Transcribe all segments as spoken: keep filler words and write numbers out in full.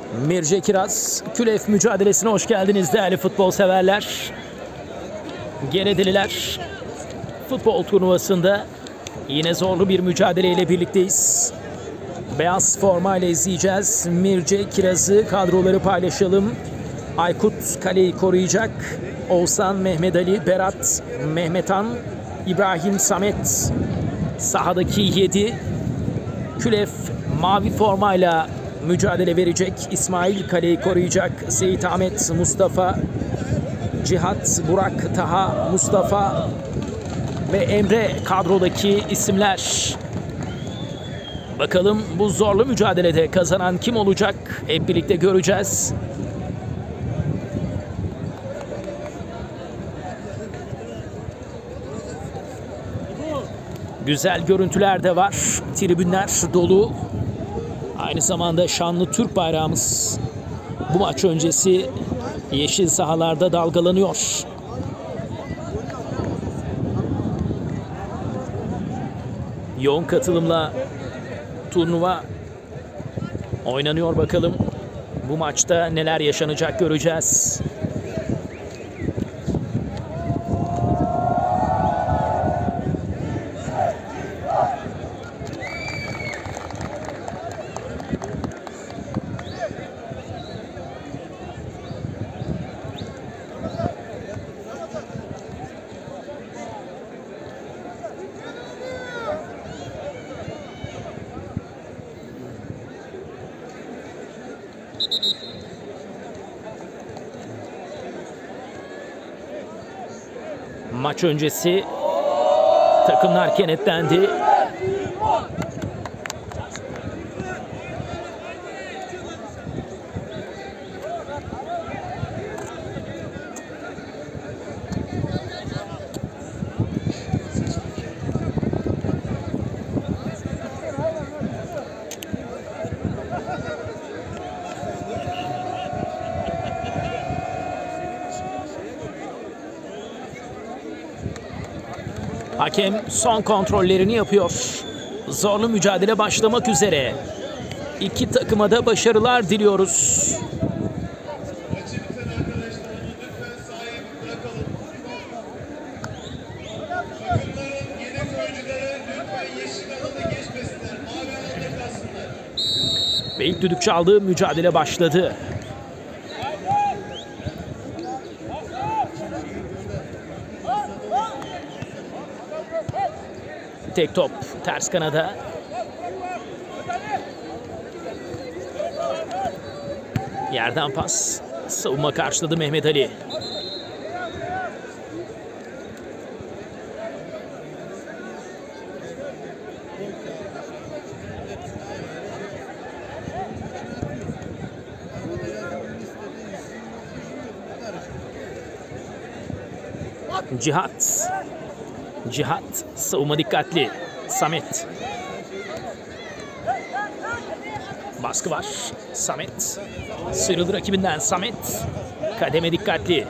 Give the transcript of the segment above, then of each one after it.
Mirce Kiraz, Külef mücadelesine hoş geldiniz değerli futbol severler. Geredeliler futbol turnuvasında yine zorlu bir mücadeleyle birlikteyiz. Beyaz formayla izleyeceğiz. Mirce Kiraz'ı, kadroları paylaşalım. Aykut kaleyi koruyacak. Oğuzhan, Mehmet Ali, Berat, Mehmetan, İbrahim, Samet sahadaki yedi. Külef mavi formayla mücadele verecek. İsmail kaleyi koruyacak. Seyit Ahmet, Mustafa, Cihat, Burak, Taha, Mustafa ve Emre kadrodaki isimler. Bakalım bu zorlu mücadelede kazanan kim olacak? Hep birlikte göreceğiz. Güzel görüntüler de var. Tribünler dolu. Aynı zamanda şanlı Türk bayrağımız bu maç öncesi yeşil sahalarda dalgalanıyor. Yoğun katılımla turnuva oynanıyor, bakalım bu maçta neler yaşanacak göreceğiz. Maç öncesi takımlar kenetlendi. Hakem son kontrollerini yapıyor. Zorlu mücadele başlamak üzere. İki takıma da başarılar diliyoruz. Ve ilk düdük çaldığı mücadele başladı. Tek top ters kanada. Yerden pas. Savunma karşıladı Mehmet Ali. Cihat. Cihat, savunma dikkatli. Samet. Baskı var. Samet. Sıyrıldı rakibinden Samet. Kademe dikkatli.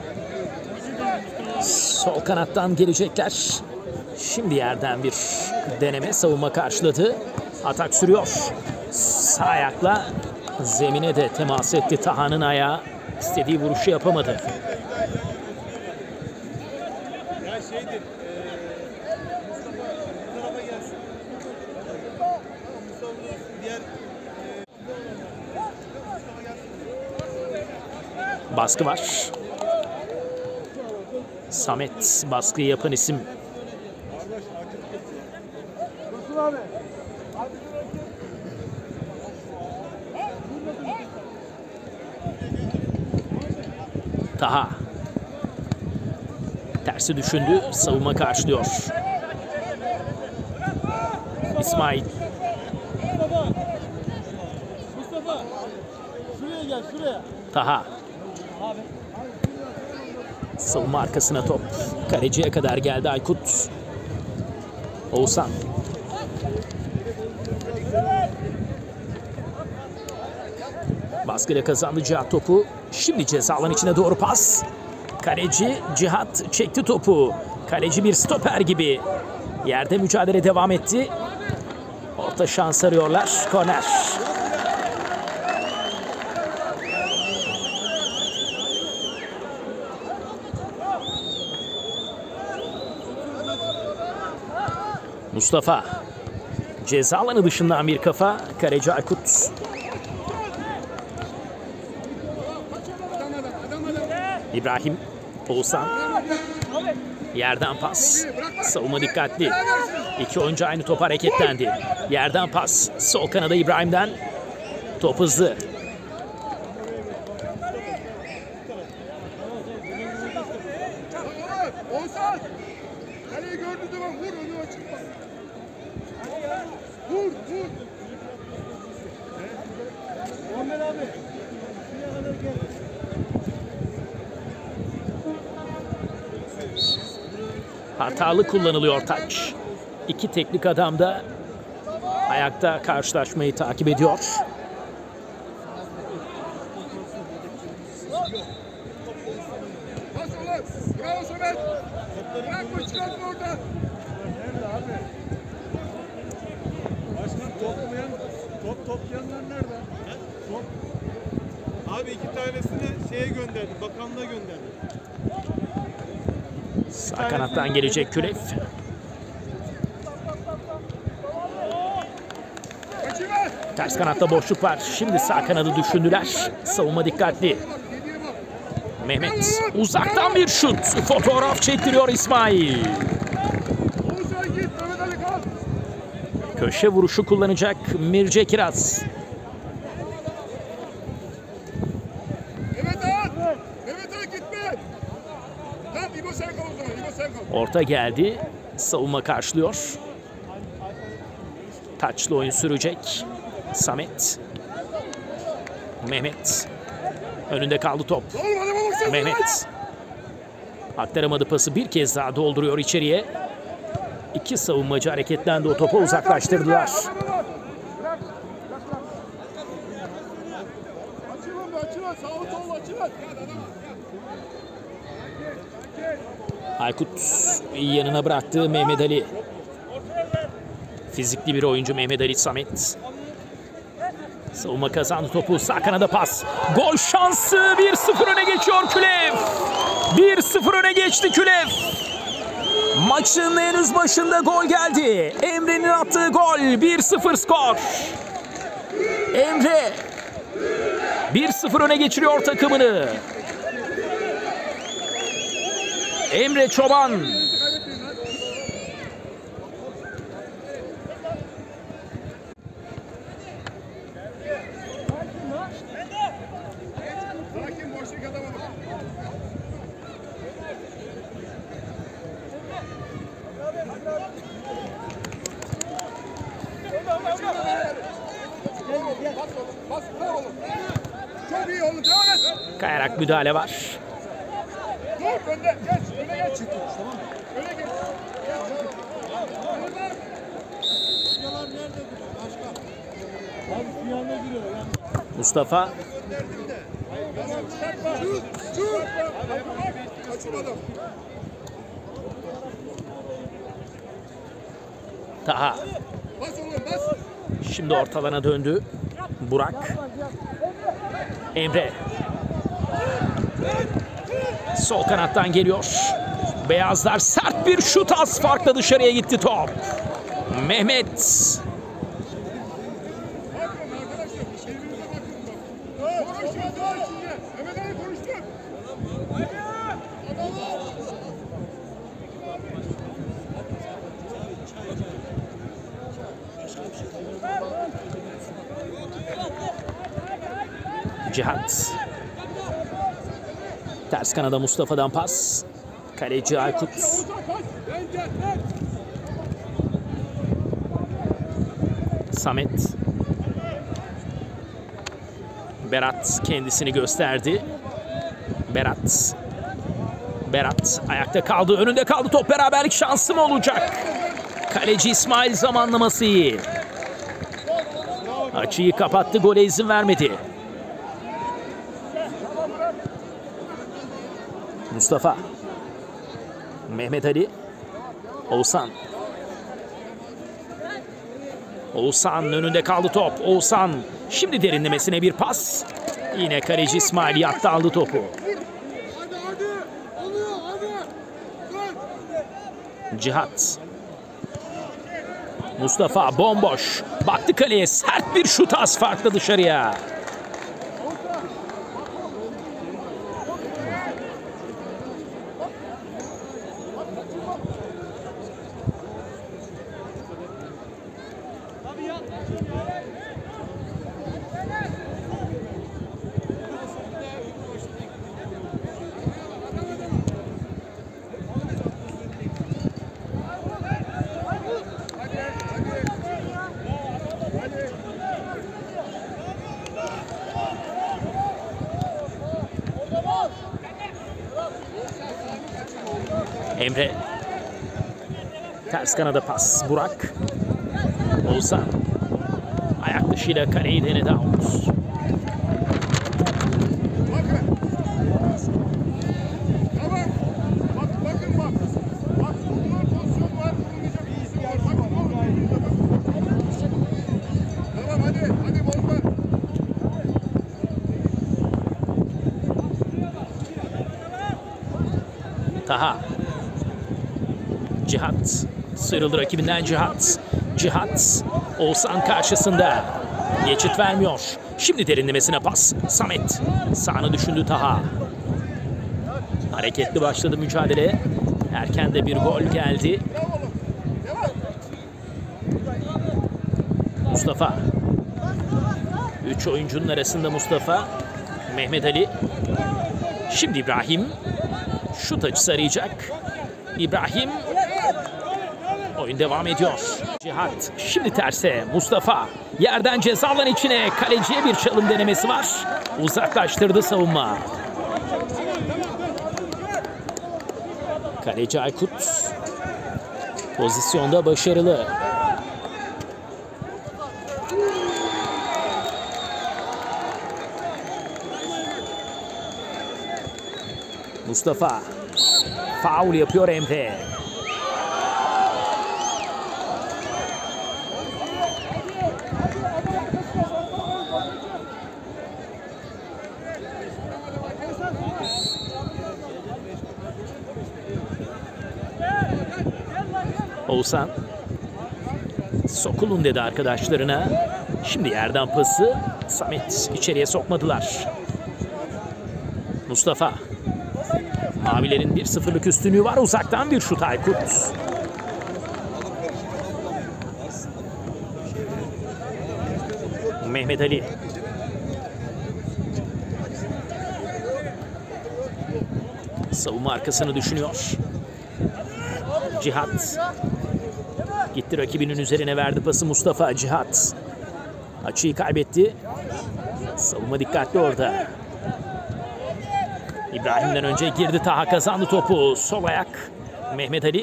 Sol kanattan gelecekler. Şimdi yerden bir deneme, savunma karşıladı. Atak sürüyor. Sağ ayakla zemine de temas etti. Taha'nın ayağı. İstediği vuruşu yapamadı. Baskı var. Samet baskıyı yapan isim. Taha. Tersi düşündü. Savunma karşılıyor. İsmail. Mustafa. Şuraya gel, şuraya. Taha. Savunma arkasına top. Kaleciye kadar geldi Aykut. Oğuzhan. Baskıyla kazandı Cihat topu. Şimdi ceza alanı içine doğru pas. Kaleci Cihat çekti topu. Kaleci bir stoper gibi. Yerde mücadele devam etti. Orta şans arıyorlar. Korner. Mustafa. Ceza alanı dışından bir kafa. Kaleci Aykut. İbrahim. Oğuzhan. Yerden pas. Savunma dikkatli. İki oyuncu aynı top hareketlendi. Yerden pas. Sol kanada İbrahim'den. Top hızlı. Oğuzhan! Kaleyi gördüğü zaman vur onu açık. Vur, vur. Muhammed abi. Şuraya kadar gel. Hatalı kullanılıyor taç. İki teknik adam da ayakta karşılaşmayı takip ediyor. Bas ulan. Bravo Samet. Bırakma çıkartma oradan. Nerede abi? Başkan toplayan, top toplayanlar nerede? Top. Abi iki tanesini şeye gönderdi, bakanlığa gönderdi. Sağ kanattan gelecek Külef. Ters kanatta boşluk var. Şimdi sağ kanadı düşündüler. Savunma dikkatli. Mehmet uzaktan bir şut. Fotoğraf çektiriyor İsmail. Köşe vuruşu kullanacak Mirce Kiraz. Mehmet Ağa! Mehmet Ağa gitme! Tamam İbo sen kal o zaman, İbo sen kal. Orta geldi. Savunma karşılıyor. Taçlı oyun sürecek. Samet. Mehmet. Önünde kaldı top. Mehmet. Aktaramadı pası, bir kez daha dolduruyor içeriye. İki savunmacı hareketlendi, o topu uzaklaştırdılar. Açılın be açılın, sağ ol sol açılın. Aykut yanına bıraktı Mehmet Ali. Fizikli bir oyuncu Mehmet Ali. Samet. Savunma kazandı topu. Sağ kanada pas. Gol şansı. bir sıfır öne geçiyor Külef. bir sıfır öne geçti Külef. Maçın henüz başında gol geldi. Emre'nin attığı gol. bir sıfır skor. Emre bir sıfır öne geçiriyor takımını. Emre Çoban. Sakin boşluk adama bak. Bas, bravo oğlum. Çok iyi oğlum, devam et. Kayarak müdahale var. Dur, önde, geç, öne geç. Tamam mı? Öne geç. Yalan nerede duruyor başkan? Abi şu yanına giriyor yani. Mustafa. Şut, şut. Kaçırmadım. Taha. Bas oğlum, bas. Şimdi ortalana döndü. Burak. Emre. Sol kanattan geliyor. Beyazlar sert bir şut, az farkla dışarıya gitti top. Mehmet. Bakın arkadaşlar, birbirinize bakın. Konuşma daha içinde. Mehmet Ali konuştu. Cihat. Ters kanada Mustafa'dan pas. Kaleci Aykut. Samet. Berat kendisini gösterdi. Berat. Berat ayakta kaldı. Önünde kaldı top. Beraberlik şansı mı olacak? Kaleci İsmail zamanlaması iyi. Açıyı kapattı. Gole izin vermedi. Mustafa. Mehmet Ali. Oğuzhan. Oğuzhan önünde kaldı top. Oğuzhan şimdi derinlemesine bir pas. Yine kaleci İsmail yattı, aldı topu. Hadi hadi. Oluyor hadi. Dur. Cihat. Mustafa bomboş. Baktı kaleye, sert bir şut, az farklı dışarıya. Emre. Ters kanada pas. Burak. Oğuzhan. Ayak dışıyla kaleyi denedi out. Taha. Cihat. Sıyrıldı rakibinden Cihat. Cihat. Oğuzhan karşısında. Geçit vermiyor. Şimdi derinlemesine pas. Samet. Sağını düşündü Taha. Hareketli başladı mücadele. Erken de bir gol geldi. Mustafa. Üç oyuncunun arasında Mustafa. Mehmet Ali. Şimdi İbrahim. Şut açısı arayacak. İbrahim. Oyun devam ediyor. Cihat. Şimdi terse. Mustafa. Yerden ceza alanı içine. Kaleciye bir çalım denemesi var. Uzaklaştırdı savunma. Kaleci Aykut. Pozisyonda başarılı. Mustafa. Faul yapıyor Emre. Oğuzhan. Sokulun dedi arkadaşlarına. Şimdi yerden pası. Samet içeriye sokmadılar. Mustafa. Mavilerin bir sıfırlık üstünlüğü var. Uzaktan bir şut Aykut. Mehmet Ali. Savunma arkasını düşünüyor. Cihat. Gitti rakibinin üzerine, verdi pası Mustafa. Cihat. Açıyı kaybetti. Savunma dikkatli orada. İbrahim'den önce girdi Taha, kazandı topu. Sol ayak. Mehmet Ali.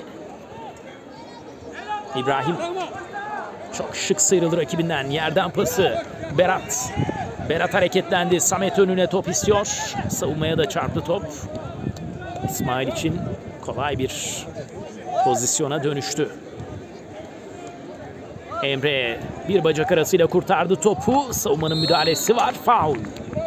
İbrahim. Çok şık sıyrıldı rakibinden. Yerden pası. Berat. Berat hareketlendi. Samet önüne top istiyor. Savunmaya da çarptı top. İsmail için kolay bir pozisyona dönüştü. Emre bir bacak arasıyla kurtardı topu. Savunmanın müdahalesi var. Faul.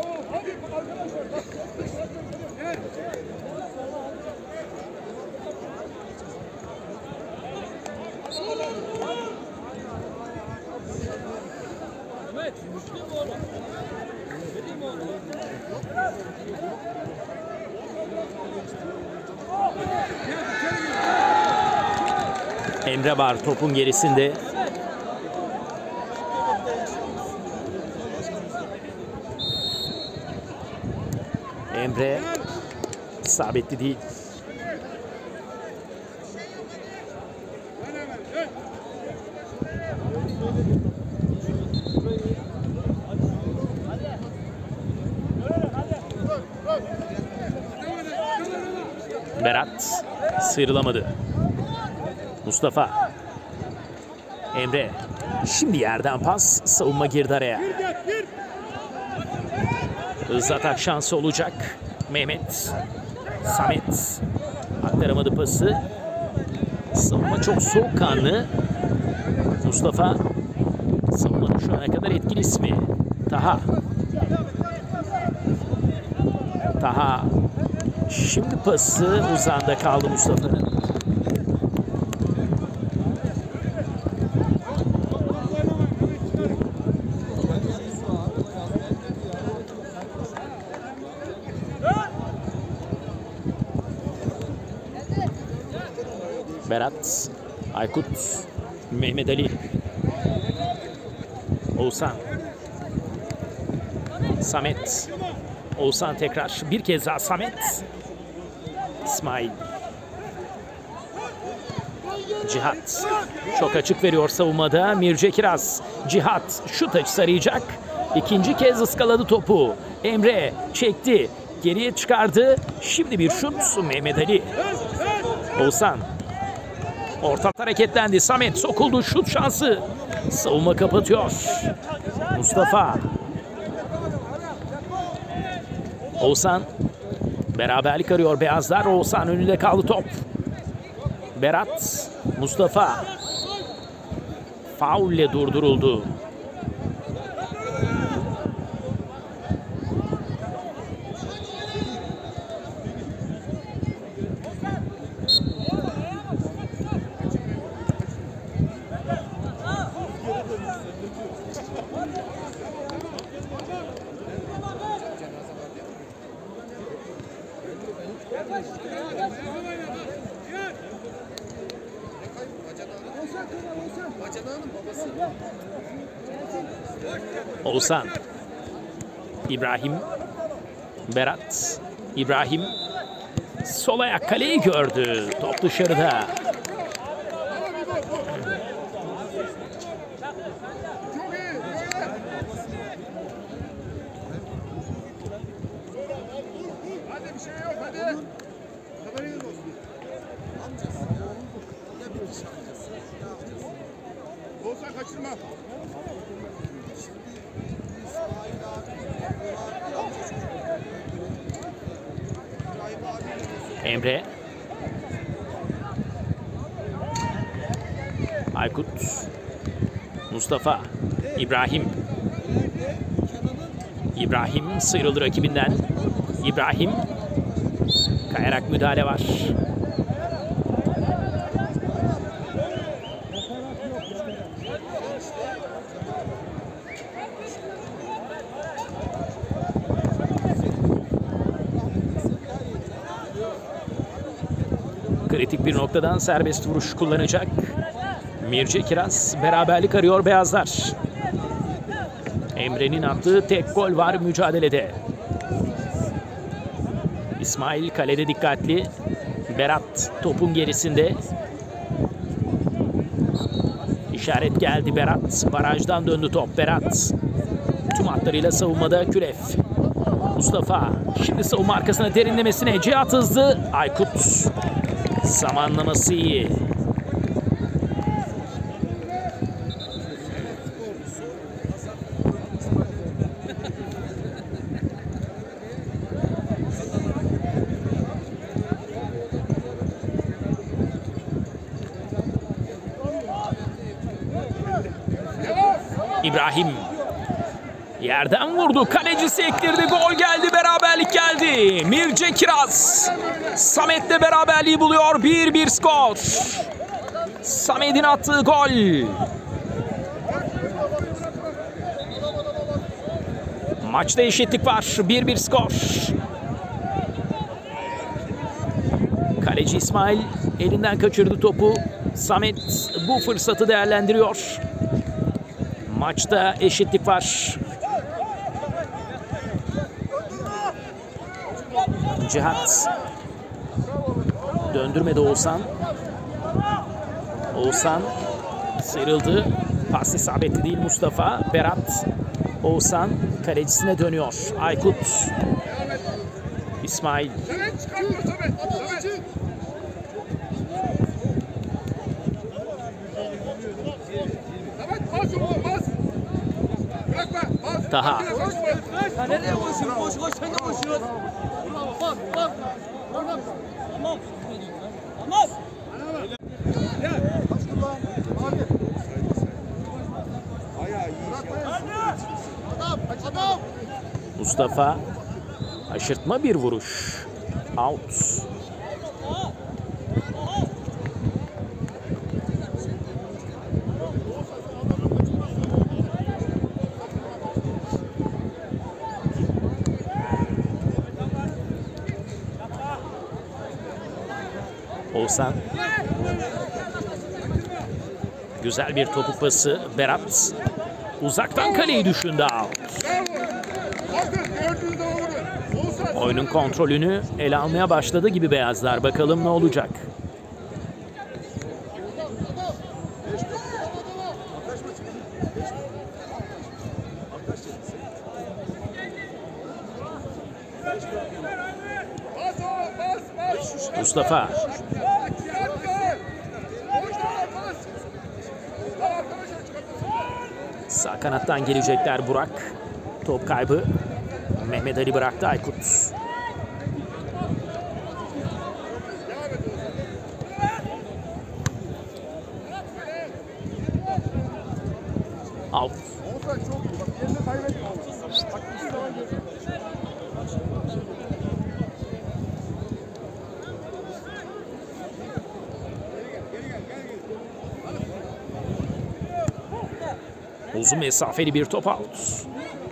Emre var topun gerisinde. Emre isabetli değil. Berat sıyrılamadı. Mustafa. Emre. Şimdi yerden pas. Savunma girdi araya. Hızlı atak şansı olacak. Mehmet. Samet. Aktaramadı pası. Savunma çok soğukkanlı. Mustafa. Savunmanın şu ana kadar etkili ismi. Taha. Taha. Şimdi pası uzağında kaldı Mustafa'nın. Berat, Aykut, Mehmet Ali, Oğuzhan, Samet, Oğuzhan tekrar bir kez daha Samet, İsmail, Cihat çok açık veriyor savunmada. Mirce Kiraz, Cihat şut açısı arayacak. İkinci kez ıskaladı topu. Emre çekti, geriye çıkardı. Şimdi bir şut Mehmet Ali. Oğuzhan orta hareketlendi. Samet sokuldu, şut şansı. Savunma kapatıyor. Mustafa. Oğuzhan beraberlik arıyor beyazlar. Oğuzhan önünde kaldı top. Berat, Mustafa faulle durduruldu. Oğuzhan, İbrahim, Berat, İbrahim sol ayak kaleyi gördü. Top dışarıda. Oğuzhan kaçırma. Emre, Aykut, Mustafa, İbrahim. İbrahim sıyrıldı rakibinden. İbrahim, kayarak müdahale var. Kritik bir noktadan serbest vuruş kullanacak Mirce Kiraz. Beraberlik arıyor beyazlar. Emre'nin attığı tek gol var mücadelede. İsmail kalede dikkatli. Berat topun gerisinde. İşaret geldi Berat. Barajdan döndü top Berat. Tüm hatlarıyla savunmada Külef. Mustafa şimdi savunma arkasına derinlemesine. Cihat hızlı. Aykut. Zamanlaması iyi. İbrahim yerden vurdu. Kaleci sektirdi. Gol geldi. Beraberlik geldi. Mirce Kiraz Samet'le beraberliği buluyor. bir bir skor. Samet'in attığı gol. Maçta eşitlik var. bir bir skor. Kaleci İsmail elinden kaçırdı topu. Samet bu fırsatı değerlendiriyor. Maçta eşitlik var. Cihat döndürmedi Oğuzhan. Oğuzhan sıyrıldı. Pas isabetli değil Mustafa. Berat, Oğuzhan kalecisine dönüyor. Aykut, İsmail. Taha. Nereye koşuyorsun? Koş koş sen de koşuyorsun. Bak bak. Tamam. Tamam. Tamam. Mustafa aşırtma bir vuruş. Out. Oğuzhan Güzel bir topuk pası. Berat uzaktan kaleyi düşündü. Out. Oyunun kontrolünü ele almaya başladı gibi beyazlar. Bakalım ne olacak? Mustafa. Sağ kanattan gelecekler Burak. Top kaybı. Mehmet Ali bıraktı Aykut. Out. Uzun mesafeli bir top out.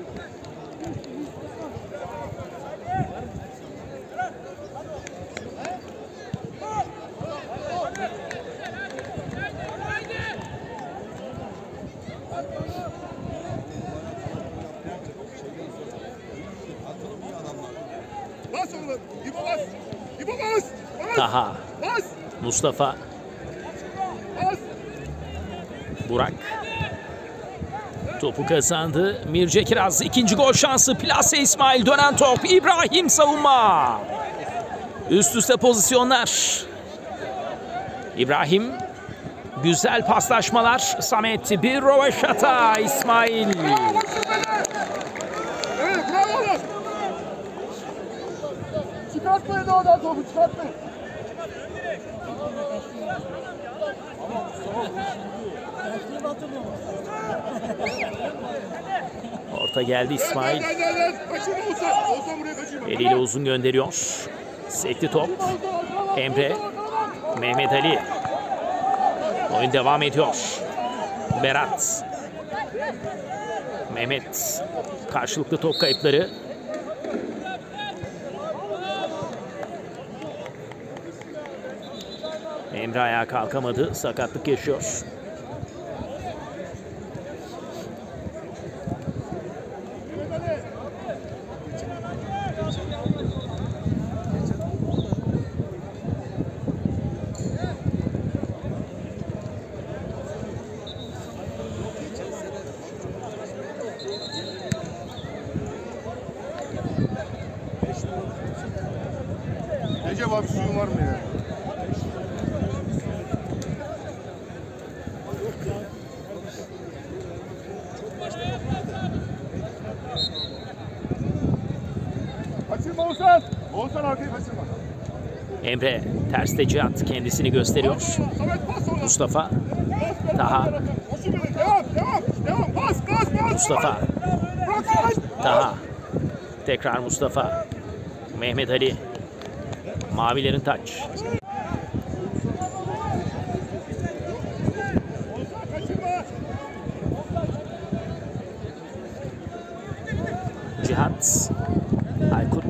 Bas oğlum. İbo bas. İbo bas. Bas. Taha. Bas. Mustafa. Bas. Burak. Topu kazandı. Mirce Kiraz ikinci gol şansı. Plase İsmail dönen top. İbrahim savunma. Üst üste pozisyonlar. İbrahim. Güzel paslaşmalar. Samet bir rovaşata. İsmail. Evet bravo oğlum. Çıkartmayın oradan topu çıkartmayın. Orta geldi İsmail. Gel gel gel. Kaçırma Oğuzhan. Oğuzhan buraya kaçırma. Eliyle uzun gönderiyor. Sekti top. Emre. Mehmet Ali. Oyun devam ediyor. Berat. Mehmet. Karşılıklı top kayıpları. Emre ayağa kalkamadı. Sakatlık yaşıyor. Recep abi suyun var mı ya? Kaçırma Oğuzhan. Oğuzhan arkayı kaçırma. Emre terste Cihat kendisini gösteriyor. Samet pas ona. Mustafa. Taha. Devam devam devam. Pas pas pas. Mustafa. Bırak pas. Taha. Tekrar Mustafa. Mehmet Ali. Mavilerin taç. Cihat. Aykut.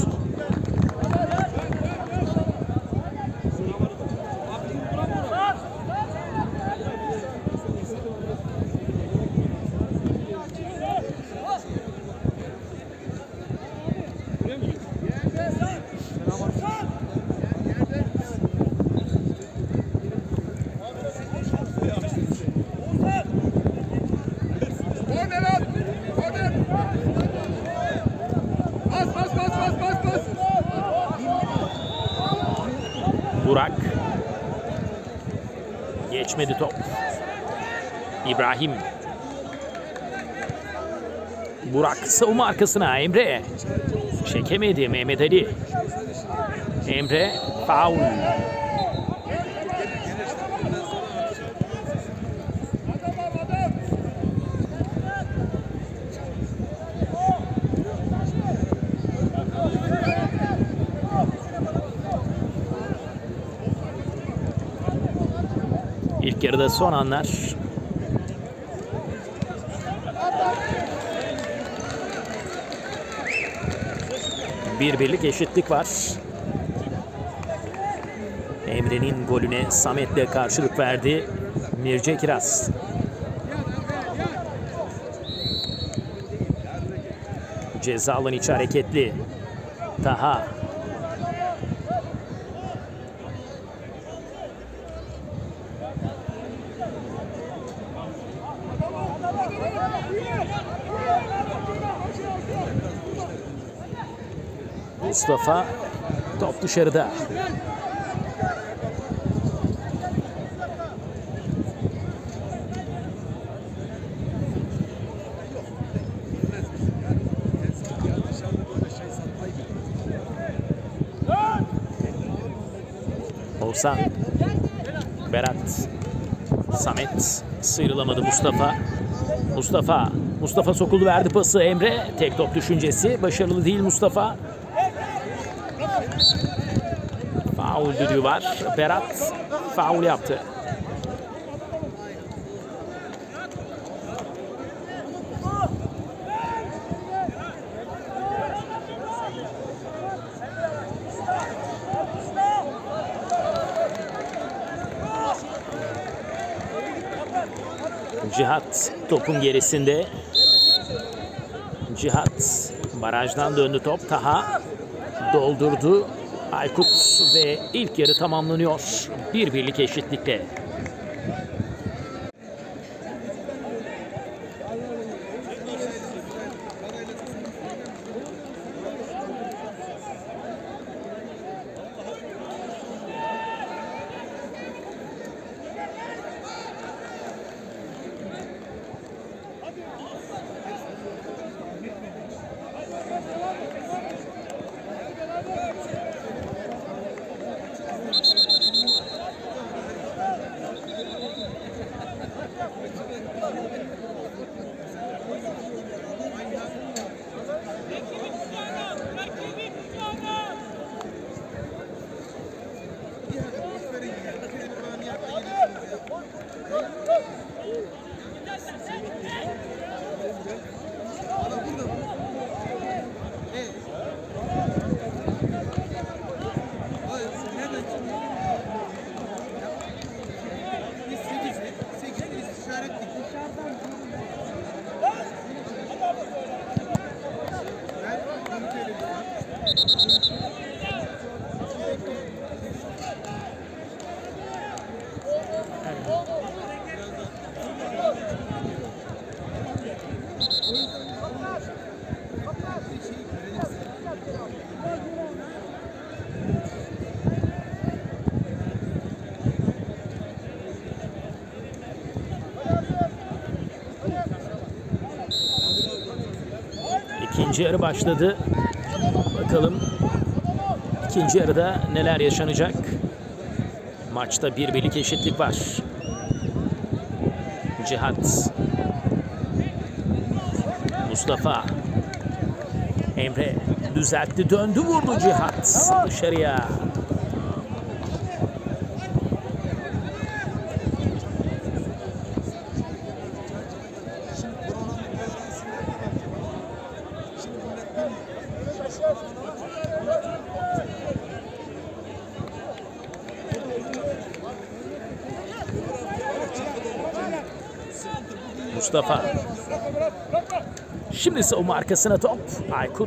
Korner at. Korner. Pas pas pas pas pas pas. Burak. Geçmedi top. İbrahim. Burak savunma arkasına Emre. Çekemedi Mehmet Ali. Emre faul. İlk yarıda son anlar. Bir birlik eşitlik var. Emre'nin golüne Samet'le karşılık verdi. Mirce Kiraz. Ceza alanı içi hareketli. Taha. Mustafa, top dışarıda. Oğuzhan, Berat, Samet, sıyrılamadı Mustafa. Mustafa, Mustafa sokuldu, verdi pası Emre. Tek top düşüncesi, başarılı değil Mustafa. Faul düdüğü var. Berat faul yaptı. Cihat topun gerisinde. Cihat barajdan döndü top. Taha doldurdu. Aykut ve ilk yarı tamamlanıyor. Bir birlik eşitlikte. İkinci yarı başladı. Bakalım ikinci yarıda neler yaşanacak. Maçta bir birlik eşitlik var. Cihat. Mustafa. Emre düzeltti, döndü, vurdu Cihat dışarıya. Mustafa. Şimdi savunma arkasına top. Aykut.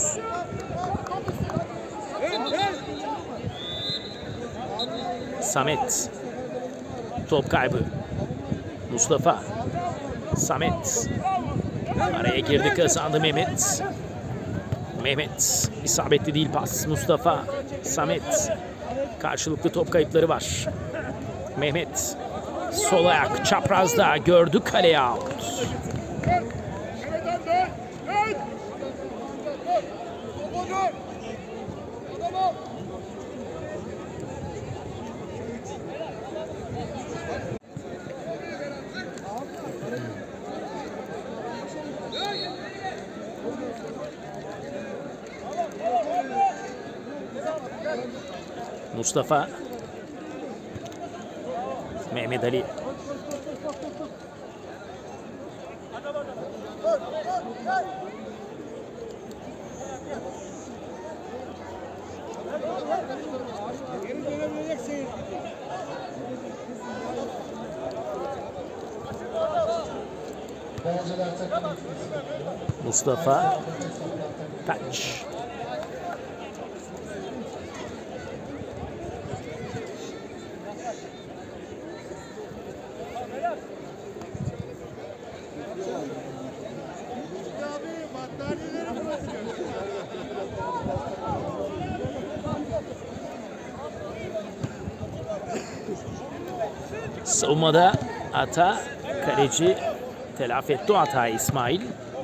Samet. Top kaybı. Mustafa. Samet. Araya girdi, kazandı Mehmet. Mehmet. İsabetli değil pas. Mustafa. Samet. Karşılıklı top kayıpları var. Mehmet. Sol ayak çaprazda gördü, kaleye out. Mustafa. Mehmet Ali. Mustafa. Taç. Savunmada hata, kaleci telafi etti o hatayı İsmail.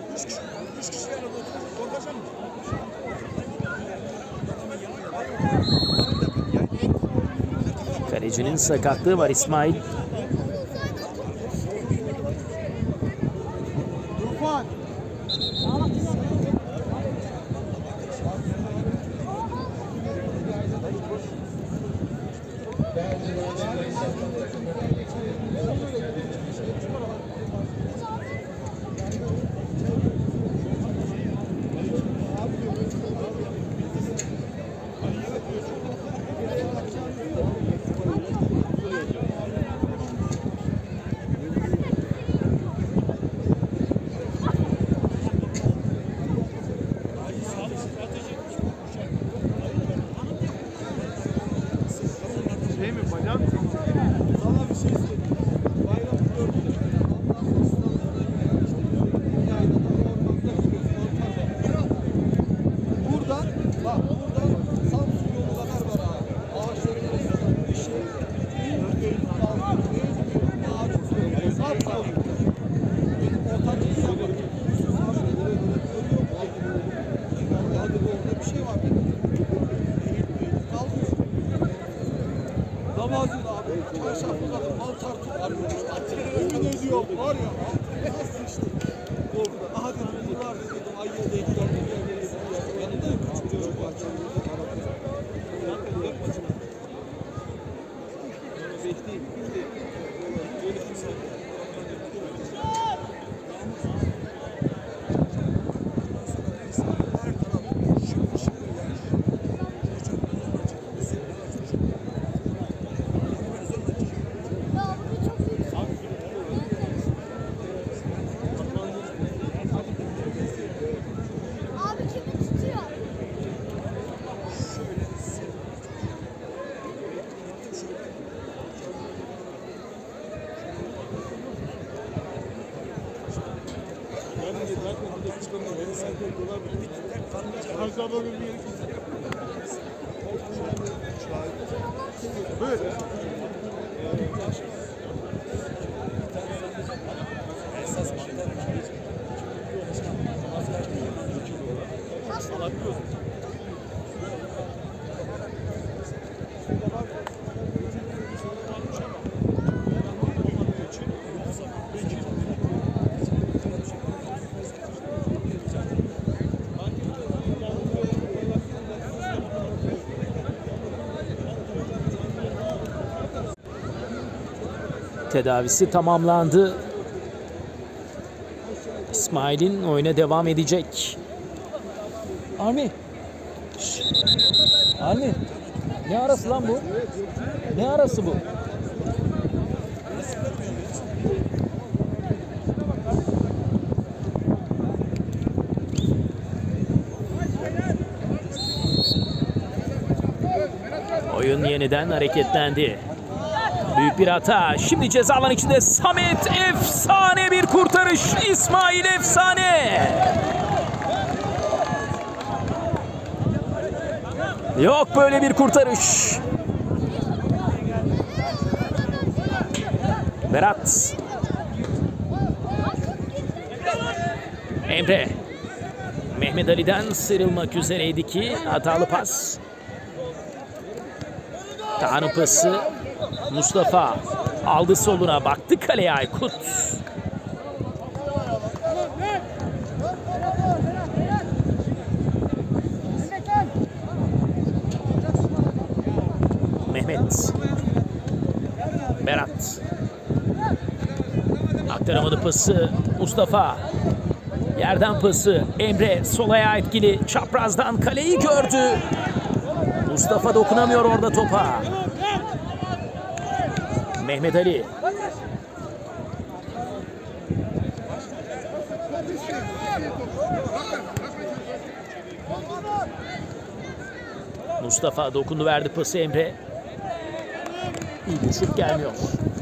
Kalecinin sakatlığı var İsmail. Şey mi bacağım? Valla bir şey istedim. Bayramı gördüm. Buradan bak buradan Samsun yolu kadar var ha. Ağaçların arasında bir şey. Ağaç üstü. Sağ sağ. Benim ortak insan var. Hadi bu orada bir şey var. Kalkıyor. Namazın abi, çarşaflı kadın mantar tutarmış, atları ömün ödüyor, var ya, nasıl işte, korkuda, aha dedim, bunlar dedim, ayıya denk geldi, yanında küçük çocuk var, dört maçına, bekleyeyim, böyle kimse, böyle. Tedavisi tamamlandı. İsmail'in oyuna devam edecek. Armi. Şş. Armi. Ne arası lan bu? Ne arası bu? Oyun yeniden hareketlendi. Büyük bir hata. Şimdi ceza alan içinde Samet, efsane bir kurtarış. İsmail efsane. Yok böyle bir kurtarış. Berat. Emre. Mehmet Ali'den sıyrılmak üzereydi ki hatalı pas. Tanrı pası. Mustafa aldı soluna, baktı kaleye Aykut. Mehmet. Berat. Aktaramadı pası. Mustafa. Yerden pası. Emre sol ayağı etkili. Çaprazdan kaleyi gördü. Mustafa dokunamıyor orada topa. Mehmet Ali. Mustafa dokundu, verdi pası Emre. İyi bir şut gelmiyor.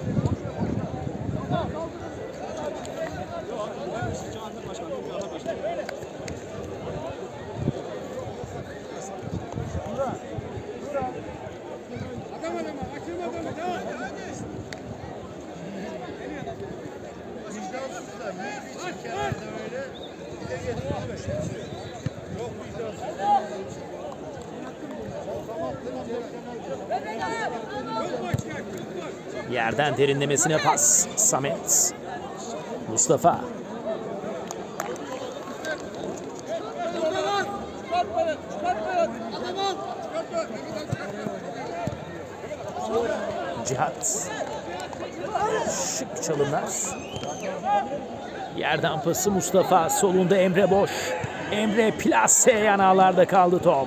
Yerden derinlemesine pas. Samet. Mustafa. Cihat. Şık çalımlar. Yerden pası Mustafa. Solunda Emre boş. Emre plase, yanağlarda kaldı top.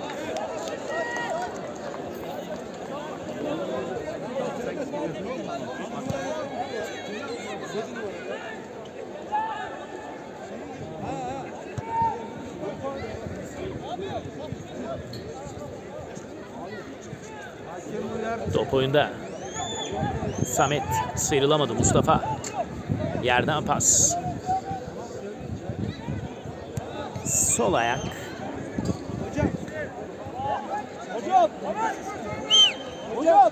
Top oyunda. Samet sıyrılamadı. Mustafa. Yerden pas. Sol ayak. Hocam. Hocam. Hocam.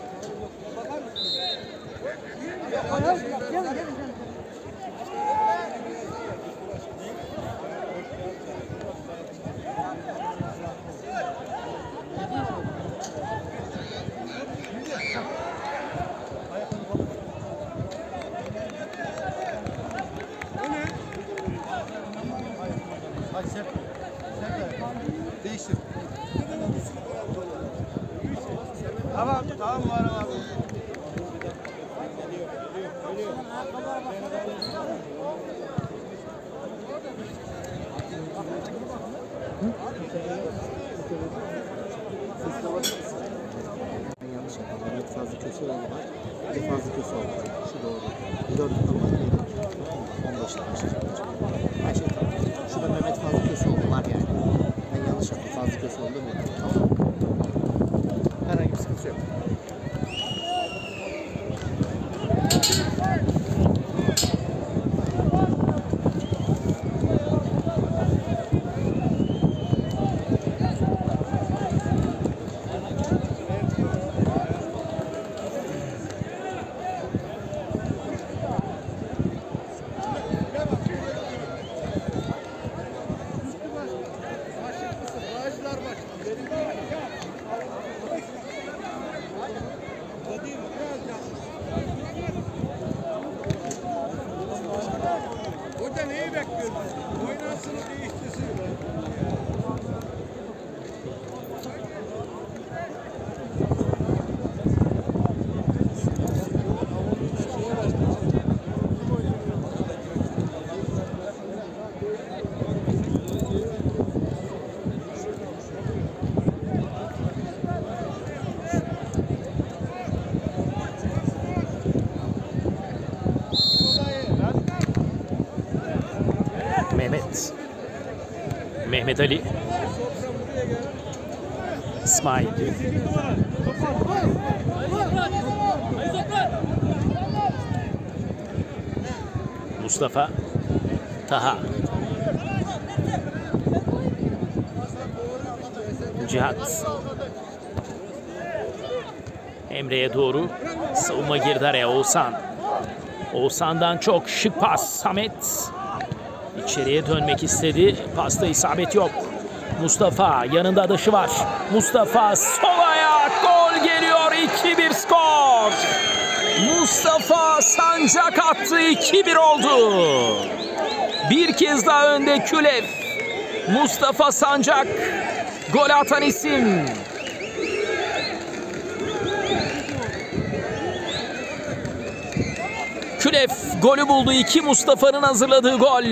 Değiştir. Tamam, tamam var abi. Yanlış yapalım. Evet, fazla kötü oldu var. Bir de fazla kötü oldu. Şu doğru. Dört kalmak neydi? on beş dakika. Her şey tamam. Şurada Mehmet fazla kötü oldu var yani. Ben yanlış yaptım. Fazla kötü oldu mu? Tamam. Herhangi bir sıkıntı yok. Hoca neyi bekliyorsun? Oynasını değiştirsin. Mehmet. Mehmet Ali. İsmail. Mustafa. Taha. Cihat. Emre'ye doğru. Savunma girdi araya. Oğuzhan. Oğuzhan'dan çok şık pas. Samet. İçeriye dönmek istedi. Pasta isabet yok. Mustafa yanında adaşı var. Mustafa sol ayak, gol geliyor. iki bir skor. Mustafa Sancak attı. iki bir oldu. Bir kez daha önde Külev. Mustafa Sancak gol atan isim. Külev golü buldu. İki Mustafa'nın hazırladığı gol.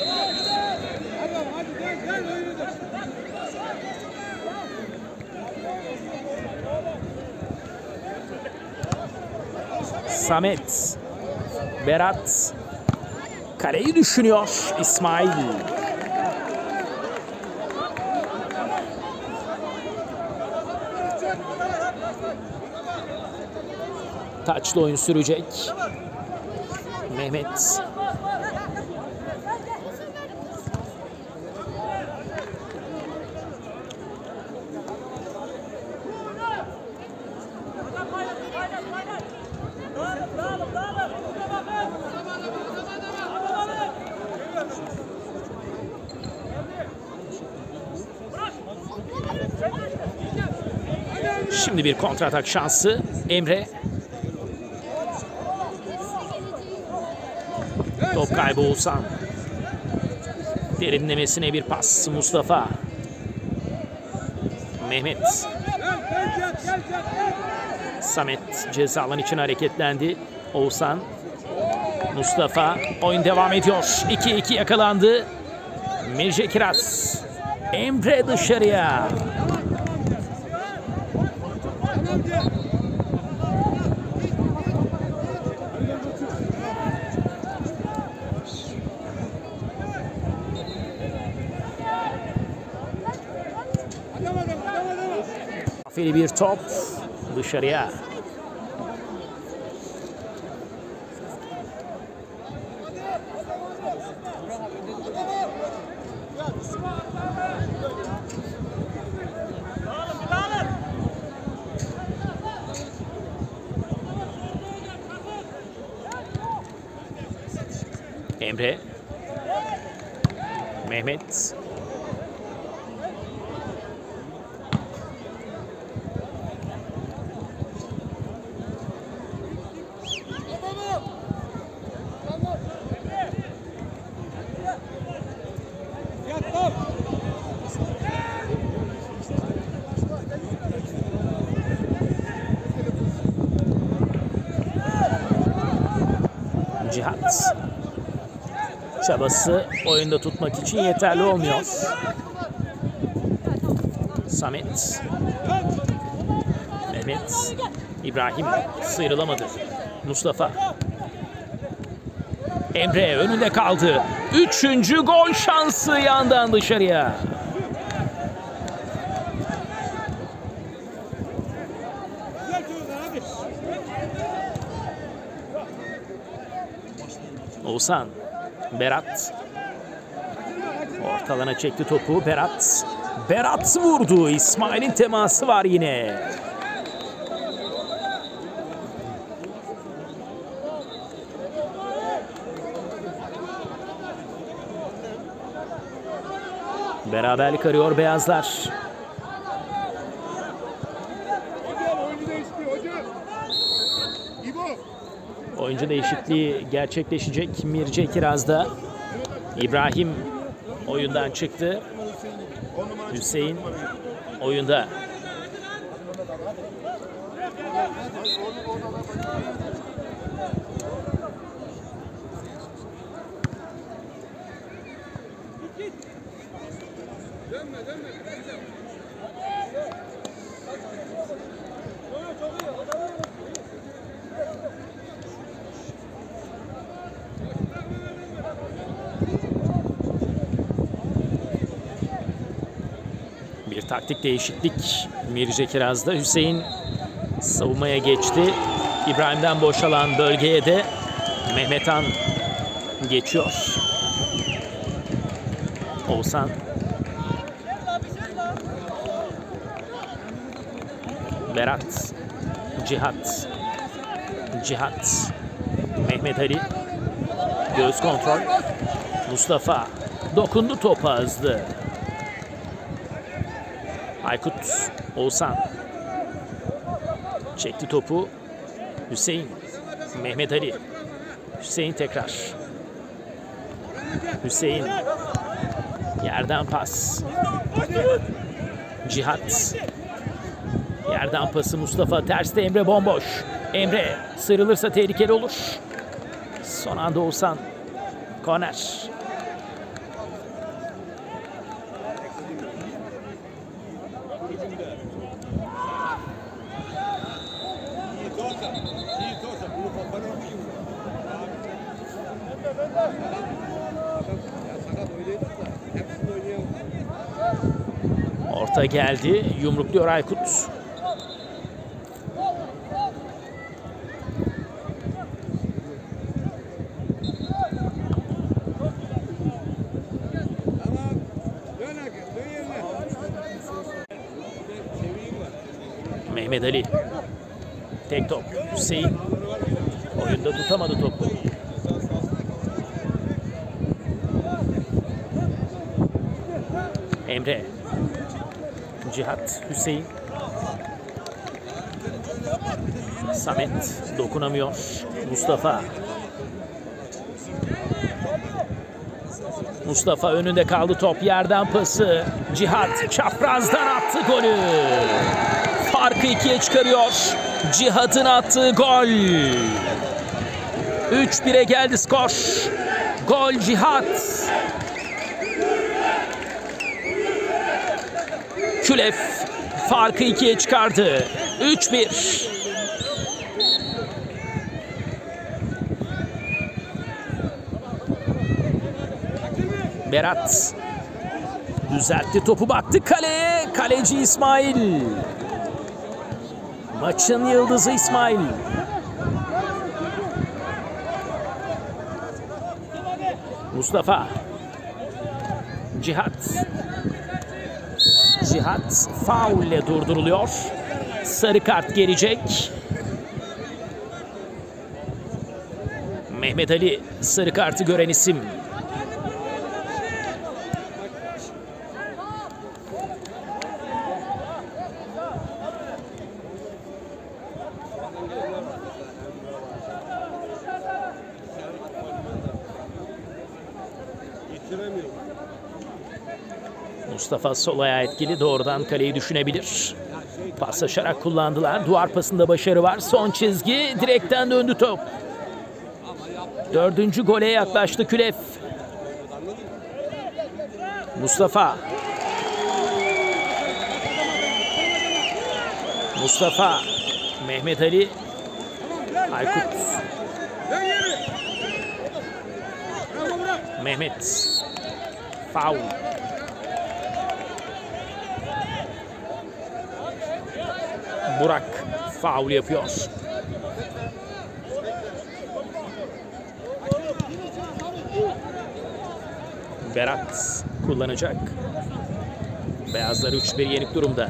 Samet. Berat. Kaleyi düşünüyor İsmail. Taçlı oyun sürecek. Mehmet. Şimdi bir kontratak şansı. Emre. Top kaybı Oğuzhan. Derinlemesine bir pas Mustafa. Mehmet. Samet ceza alan için hareketlendi. Oğuzhan. Mustafa. Oyun devam ediyor. iki iki yakalandı. Mirce Kiraz. Emre dışarıya. Afili bir top dışarıya. Emre. Mehmet. Cihat. Çabası oyunda tutmak için yeterli olmuyor. Samet. Mehmet. İbrahim sıyrılamadı. Mustafa. Emre önünde kaldı. Üçüncü gol şansı yandan dışarıya. Oğuzhan. Berat. Ortalana çekti topu. Berat. Berat vurdu. İsmail'in teması var yine. Beraberlik arıyor beyazlar. Oyuncu değişikliği gerçekleşecek Mirce Kiraz'da. İbrahim oyundan çıktı. Hüseyin oyunda. Bir taktik değişiklik Mirce Kiraz'da. Hüseyin savunmaya geçti. İbrahim'den boşalan bölgeye de Mehmetan geçiyor. Oğuzhan. Berat. Cihat. Cihat. Mehmet Ali. Göz kontrol. Mustafa. Dokundu topa hızlı. Aykut. Oğuzhan. Çekti topu. Hüseyin. Mehmet Ali. Hüseyin tekrar. Hüseyin. Yerden pas. Cihat. Yerden pası Mustafa. Terste Emre bomboş. Emre sıyrılırsa tehlikeli olur. Son anda Oğuzhan. Korner. Orta geldi. Yumrukluyor Aykut. Mehmet Ali. Tek top. Hüseyin. Oyunda tutamadı topu. Emre. Cihat. Hüseyin. Samet dokunamıyor. Mustafa. Mustafa önünde kaldı top. Yerden pası. Cihat çaprazdan attı golü. Farkı ikiye çıkarıyor. Cihat'ın attığı gol. üç bire geldi skor. Gol Cihat. Külef farkı ikiye çıkardı. üç bir. Berat düzeltti topu, baktı kaleye. Kaleci İsmail. Maçın yıldızı İsmail. Mustafa. Cihat. Cihat faul ile durduruluyor. Sarı kart gelecek. Mehmet Ali sarı kartı gören isim. Mustafa sol ayağı etkili, doğrudan kaleyi düşünebilir. Paslaşarak kullandılar. Duvar pasında başarı var. Son çizgi, direkten döndü top. Dördüncü gole yaklaştı Külef. Mustafa. Mustafa. Mehmet Ali. Aykut. Mehmet. Faul. Burak faul yapıyor. Berat kullanacak. Beyazlar üç bir yenik durumda.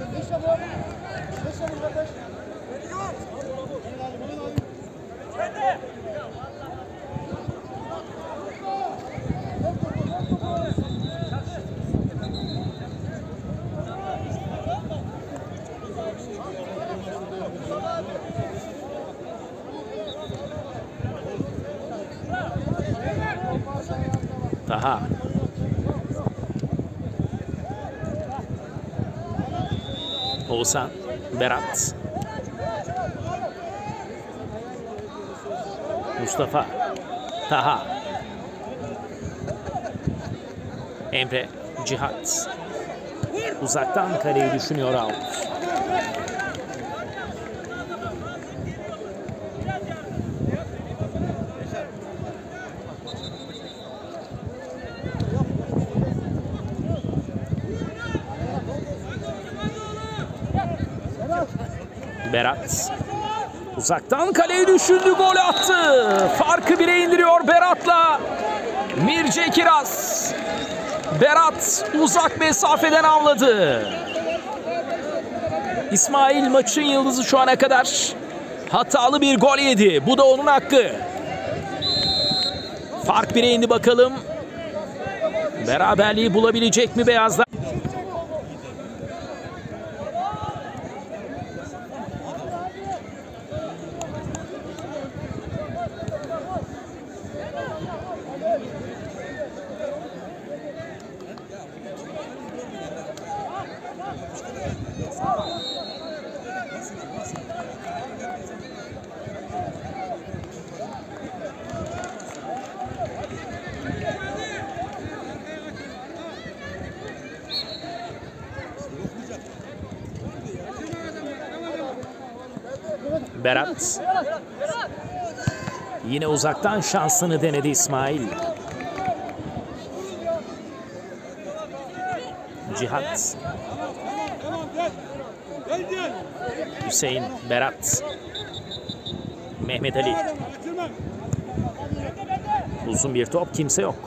Taha. Oğuzhan. Berat. Mustafa. Taha. Emre. Cihat. Uzaktan kaleyi düşünüyor out. Berat. Uzaktan kaleyi düşündü, gol attı. Farkı bire indiriyor Berat'la Mirce Kiraz. Berat uzak mesafeden avladı. İsmail maçın yıldızı şu ana kadar. Hatalı bir gol yedi. Bu da onun hakkı. Fark bire indi bakalım. Beraberliği bulabilecek mi Beyazlar? Berat. Yine uzaktan şansını denedi İsmail. Cihat. Hüseyin. Berat. Mehmet Ali. Uzun bir top, kimse yok.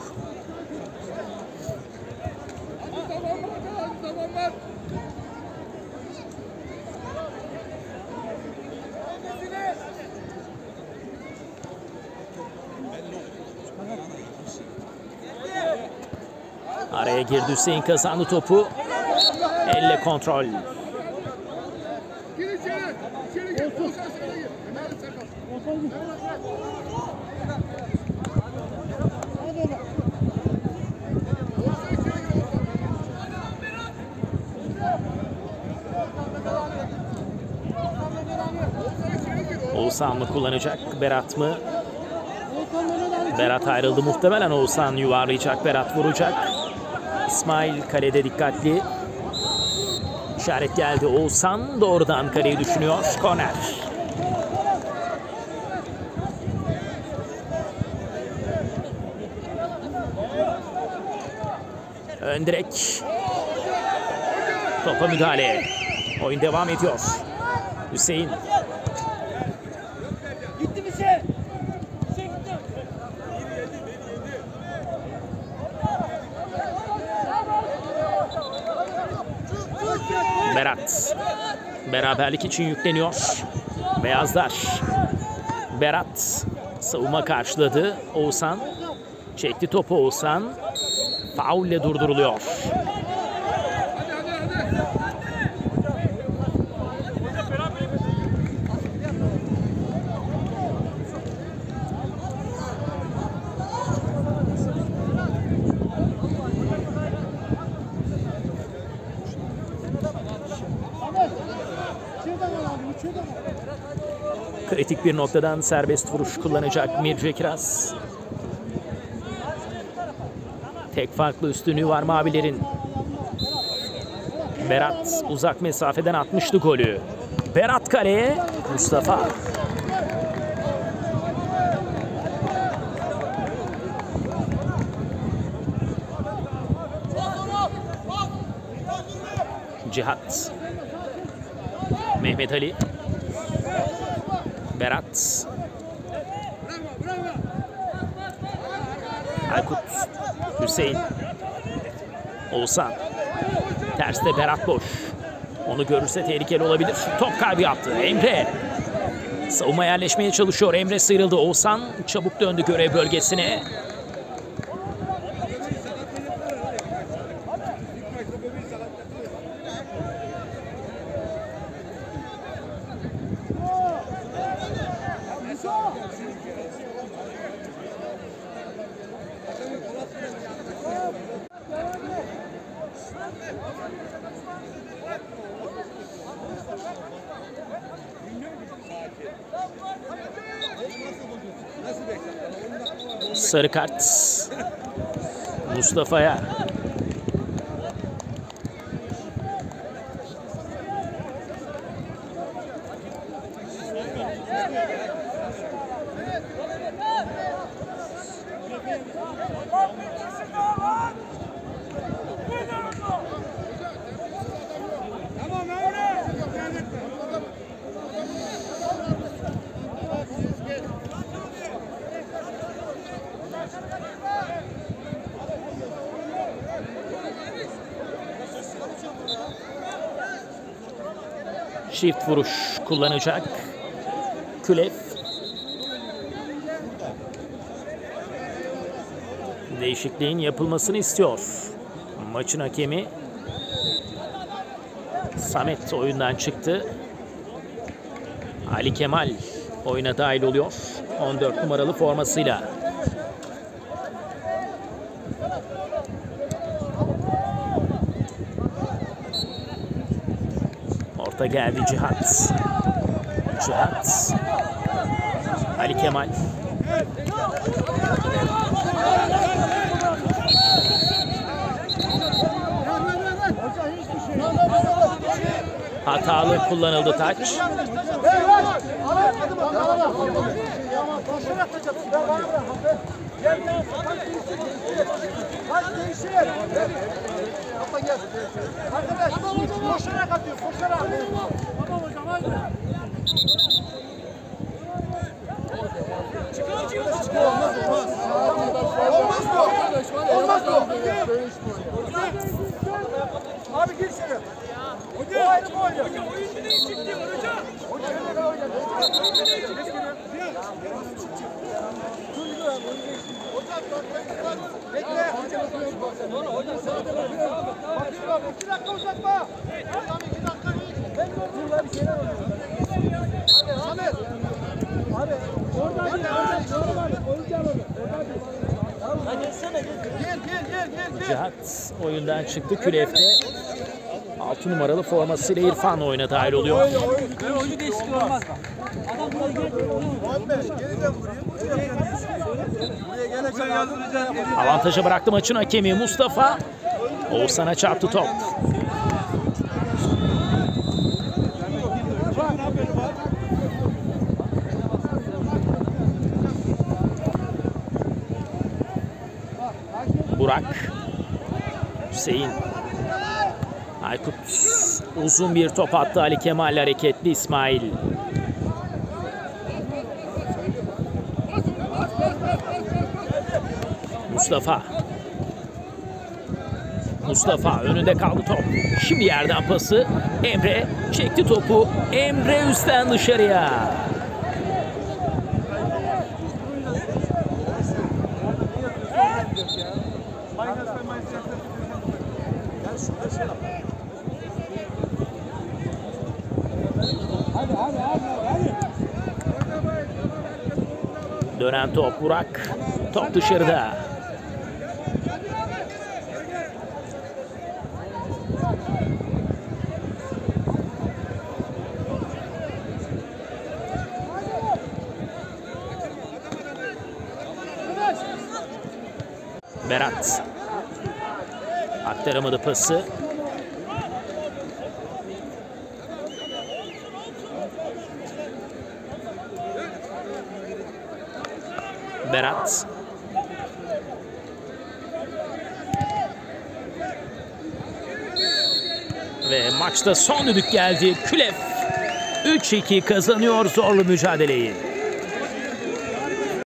Araya girdi Hüseyin, kazandı topu. Elle kontrol. Oğuzhan mı kullanacak? Berat mı? Berat ayrıldı muhtemelen. Oğuzhan yuvarlayacak. Berat vuracak. İsmail kalede dikkatli. İşaret geldi. Oğuzhan doğrudan kaleyi düşünüyor. Korner. Ön direk. Topa müdahale. Oyun devam ediyor. Hüseyin. Gitti bir şey. Bir şey gitti. Berat. Beraberlik için yükleniyor. Beyazlar. Berat. Savunma karşıladı. Oğuzhan. Çekti topu Oğuzhan. Faulle durduruluyor. Kritik bir noktadan serbest vuruş kullanacak Mirce Kiraz. Tek farklı üstünlüğü var mavilerin. Berat uzak mesafeden atmıştı golü. Berat kaleye. Mustafa. Cihat. Mehmet Ali. Berat. Aykut. Hüseyin. Oğuzhan. Terste Berat boş. Onu görürse tehlikeli olabilir. Top kaybı yaptı. Emre. Savunma yerleşmeye çalışıyor. Emre sıyrıldı. Oğuzhan çabuk döndü görev bölgesine. Sarı kart Mustafa'ya. Çift vuruş kullanacak Külef. Değişikliğin yapılmasını istiyor maçın hakemi. Samet oyundan çıktı. Ali Kemal oyuna dahil oluyor on dört numaralı formasıyla. Orta geldi Cihat. Cihat. Ali Kemal. Hatalı kullanıldı taç. Arkadaş, koşarak atıyor, koşarak. Tamam hocam, haydi. Çıkar, çıkar, çıkar. Olmaz, olmaz. Olmaz mı? Olmaz mı? Abi gir içeri. Hocam, o ayrı bu oynuyor. Hocam, oyuncu değişikliği var hocam. Hocam, oyuncu değişikliği var. Hocam, Bekle. İki dakika uzatma. Hocam iki dakika. Ben burada bir şeyler oluyor. Samet. Abi oradan gel. Oradan var. Oyuncağı var. Oradan gelsene. Gel gel gel gel. Cihat oyundan çıktı. Külef'te altı numaralı formasıyla İrfan oyuna dahil oluyor. Böyle oyuncu değişikliği olmaz bak. Adam buraya geldi. Muhammed geriden vurayım. Buraya gelecek yazdıracağız. Avantaja bıraktı maçın hakemi Mustafa. Oğuzhan'a çarptı top. Burak. Hüseyin. Aykut. Uzun bir top attı. Ali Kemal hareketli İsmail. Mustafa. Mustafa önünde kaldı top. Şimdi yerden pası. Emre çekti topu. Emre üstten dışarıya. Dönen top Burak. Top dışarıda. Berat. Aktaramadı pası. Berat. Ve maçta son düdük geldi. Külef üç iki kazanıyor zorlu mücadeleyi.